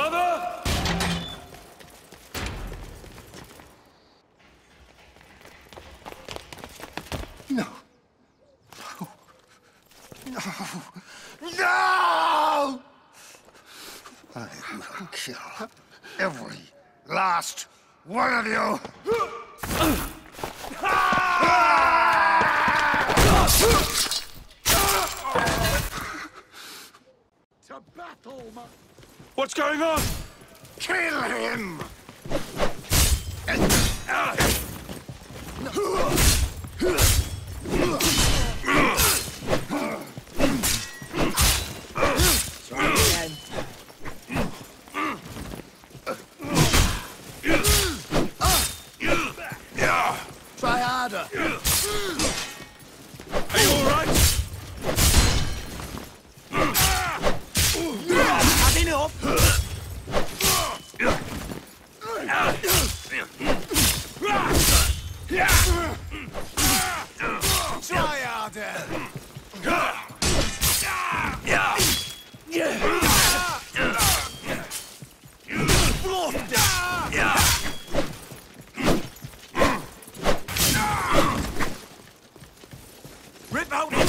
Father! No. No. No! I will kill every last one of you! To battle, What's going on? kill him! Try harder. Are you all right? Had enough. Try harder. Rip out it.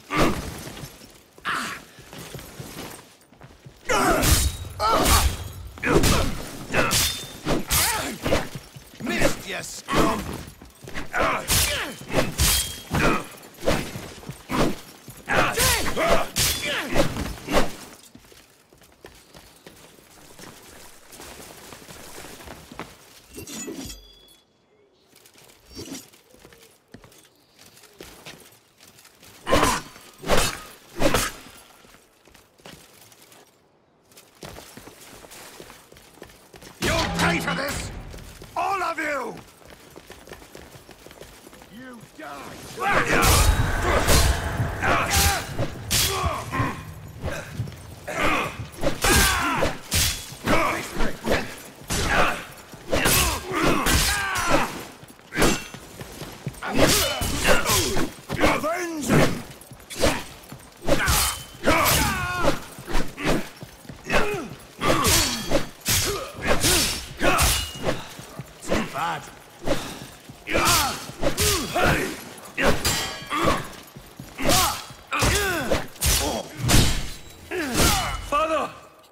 Missed, you scum. You'll pay for this! All of you! You die! Avenge him! Too bad. Father!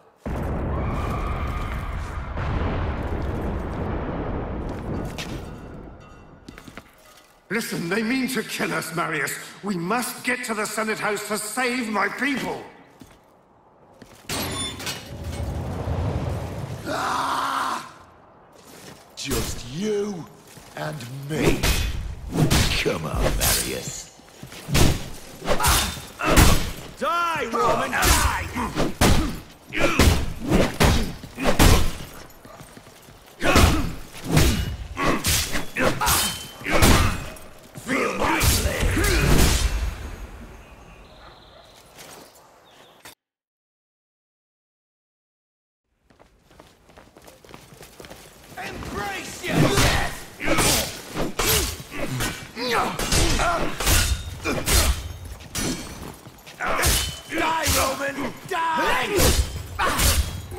Listen, they mean to kill us, Marius. We must get to the Senate House to save my people. Just you and me. Come on, Marius. Die, Roman, die! Feel my blade. Embrace you! Die, Roman! Die!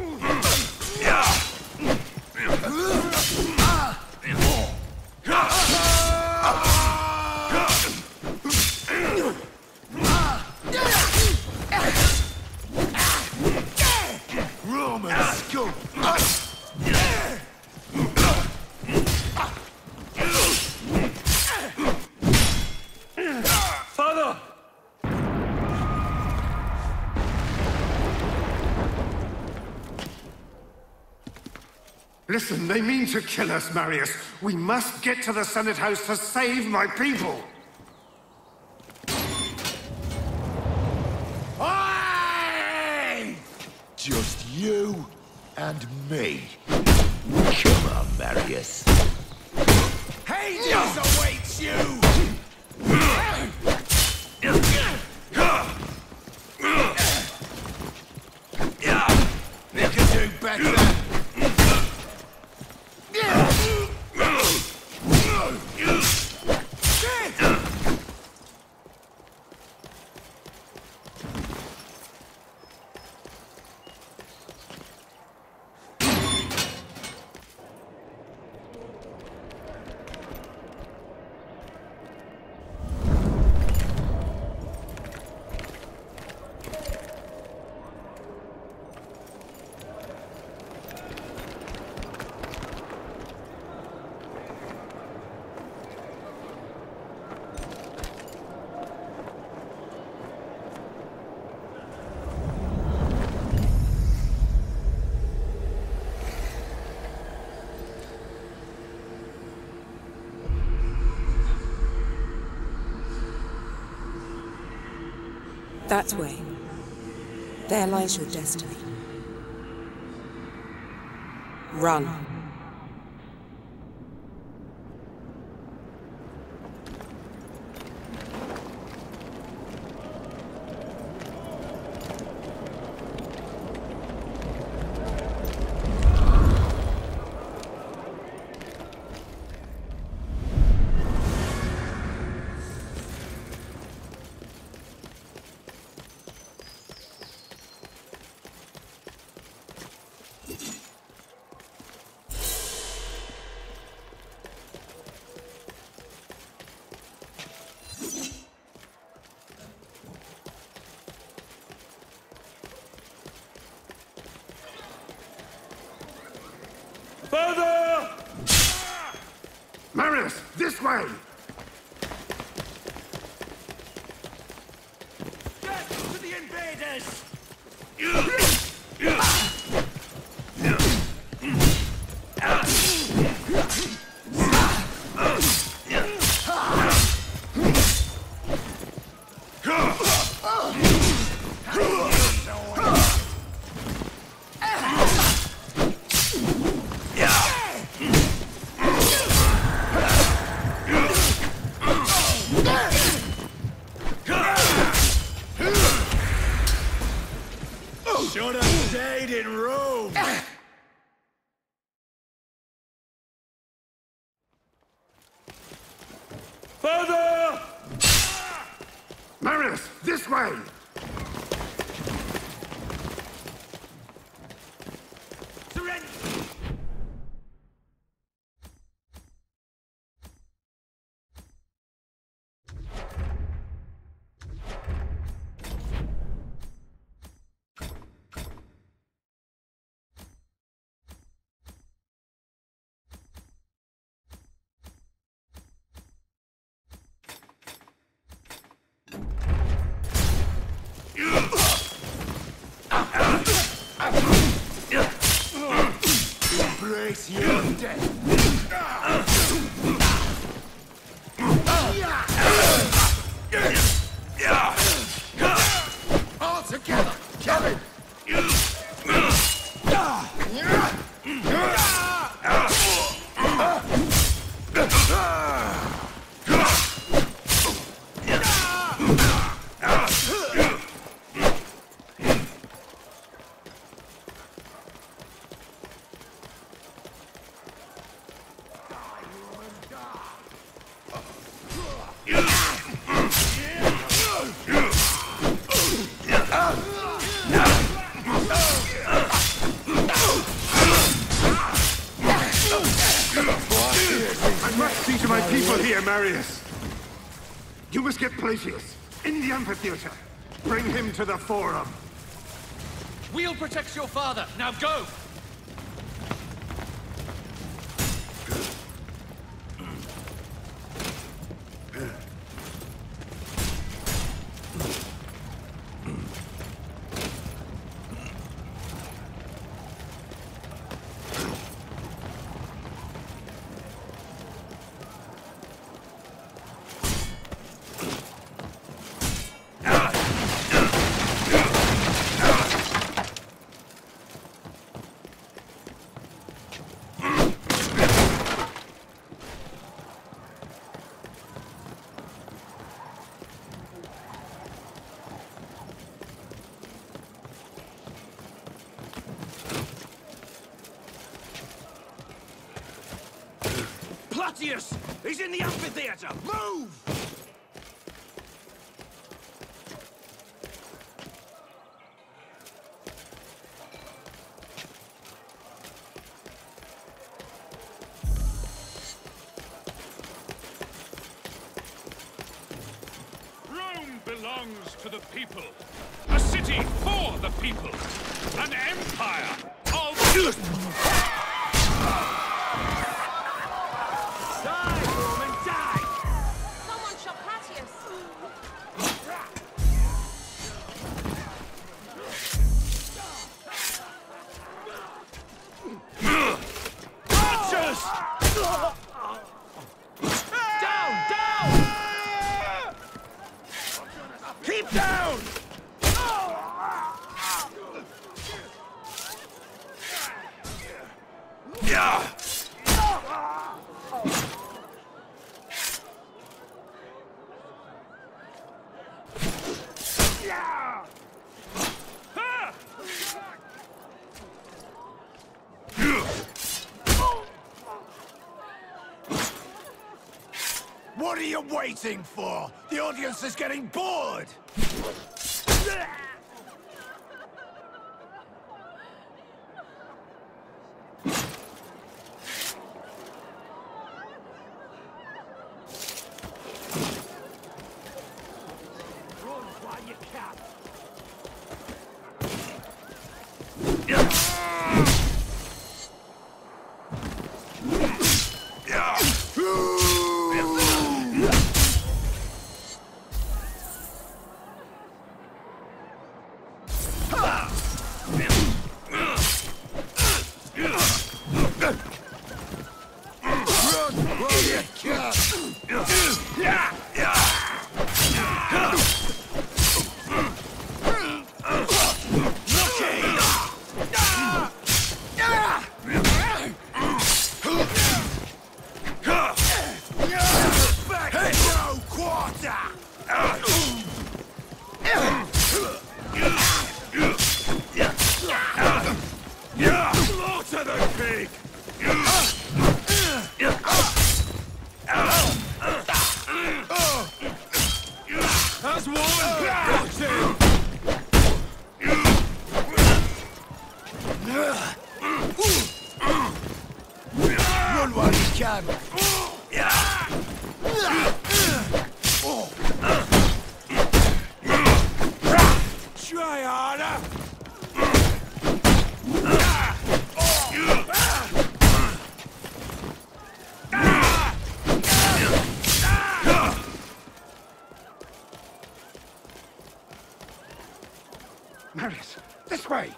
Roman scum. Father! Listen, they mean to kill us, Marius. We must get to the Senate House to save my people. Aye! Just you and me. Come on, Marius. Hades awaits you! You can do better! That way. There lies your destiny. Run. Father! Marius, this way! Get to the invaders! Should have stayed in Rome! Father! Marius, this way! Surrender! Embrace your death! All together! Kevin! I must see to my people here, Marius. You must get Plautius in the amphitheater. Bring him to the Forum. We'll protect your father. Now go! Plautius! He's in the amphitheater! Move! Rome belongs to the people. A city for the people. An empire of... Die, Roman, die! Someone shot Plautius. Archers! Down! Down! Keep down! What are you waiting for? The audience is getting bored! Run while you can. Slaughter the pig! That's one! Got him! Run while you can! Try harder! Marius, this way!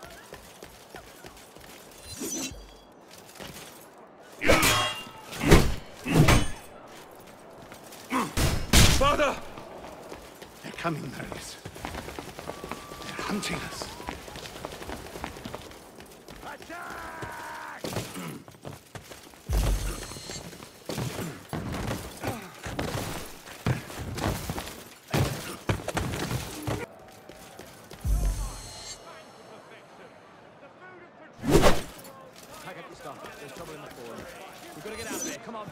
Father! They're coming, Marius. They're hunting us. Attack! Pack up your stuff. There's trouble in the forum. We've got to get out of here. Come on.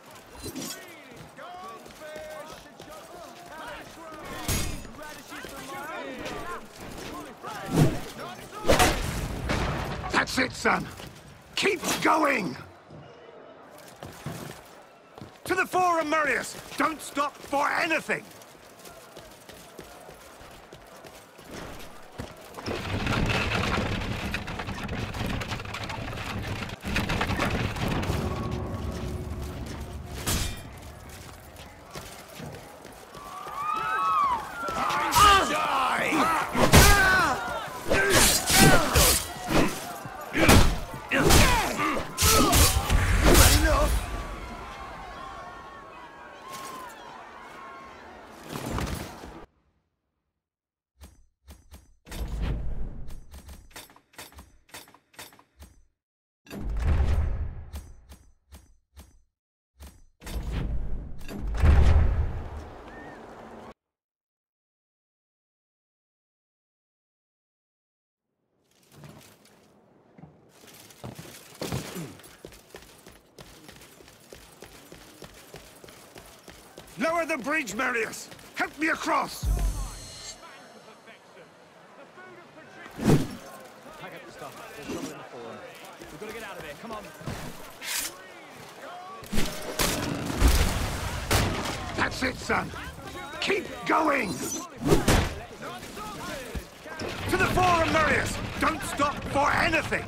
That's it, son. Keep going! To the Forum, Marius! Don't stop for anything! Lower the bridge, Marius! Help me across! Pack up your stuff. There's trouble in the forum. We've got to get out of here. Come on. That's it, son! Keep going! To the Forum, Marius! Don't stop for anything!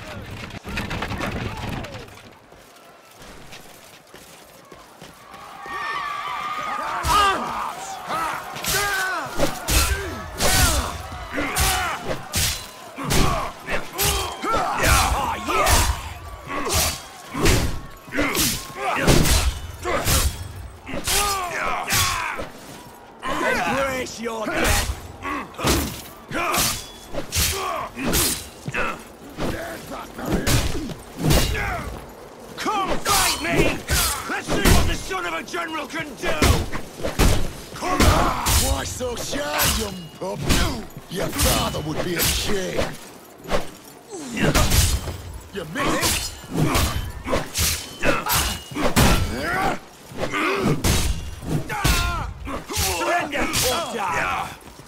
Embrace your death. my general can do! Come on! Why so shy, young pup? Your father would be ashamed. You missed? Surrender or die!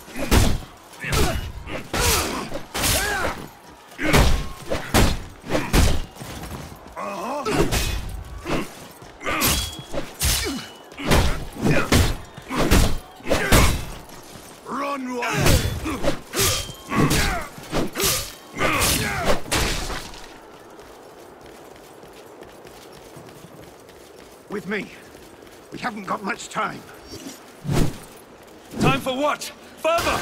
Run one! With me. We haven't got much time. Time for what? Further!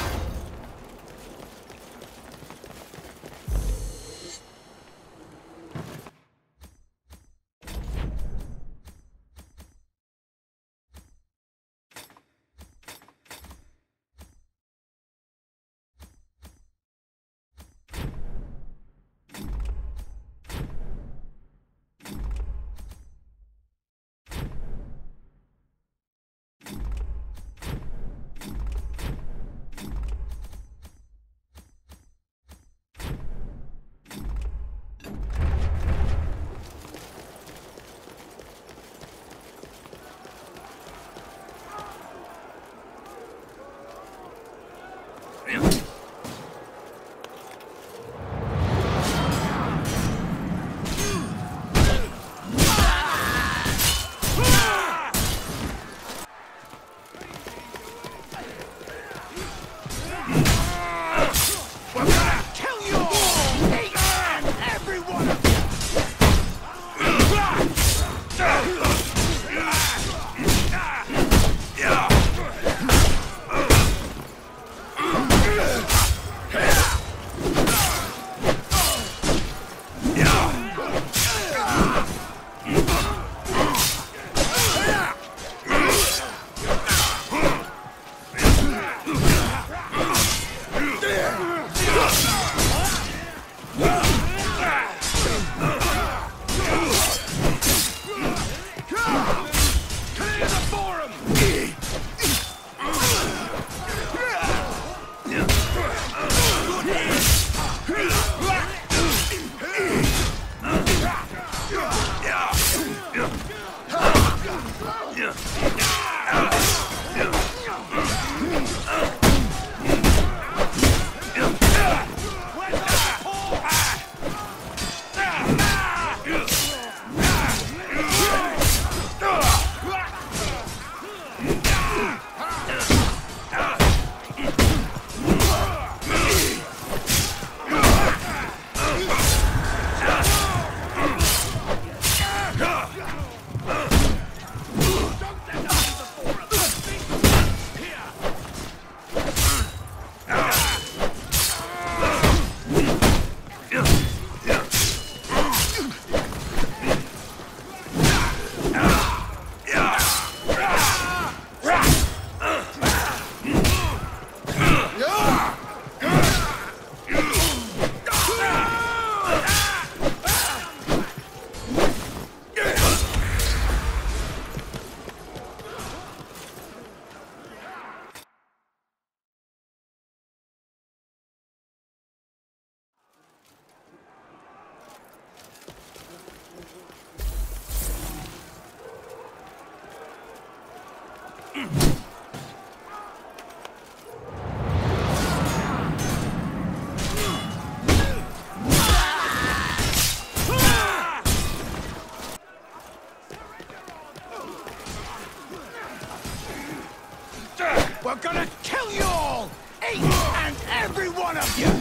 We're gonna kill you all! Each and every one of you!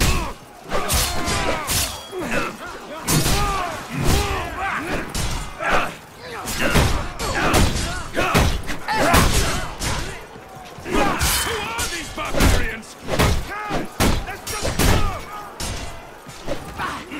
Who are these barbarians? Let's just go!